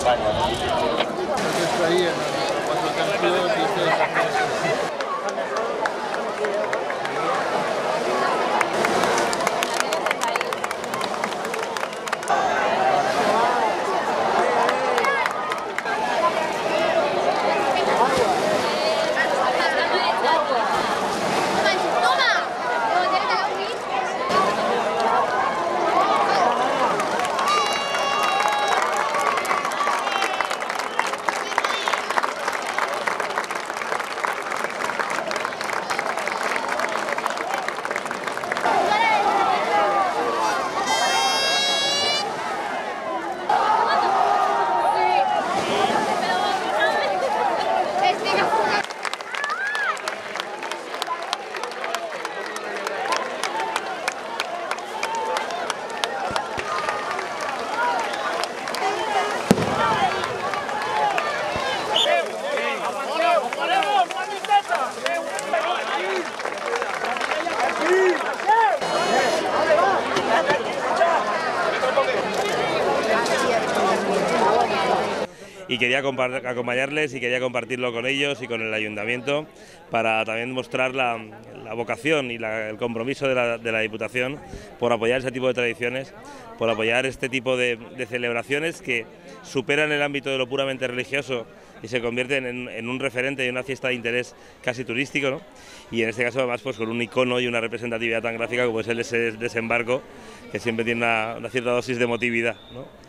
Esto ahí en cuatro templos y ustedes hacen eso. Y quería acompañarles y quería compartirlo con ellos y con el ayuntamiento para también mostrar la vocación y el compromiso de la Diputación por apoyar ese tipo de tradiciones, por apoyar este tipo de celebraciones que superan el ámbito de lo puramente religioso y se convierten en un referente y una fiesta de interés casi turístico, ¿no? Y en este caso además pues con un icono y una representatividad tan gráfica como es ese desembarco, que siempre tiene una cierta dosis de emotividad, ¿no?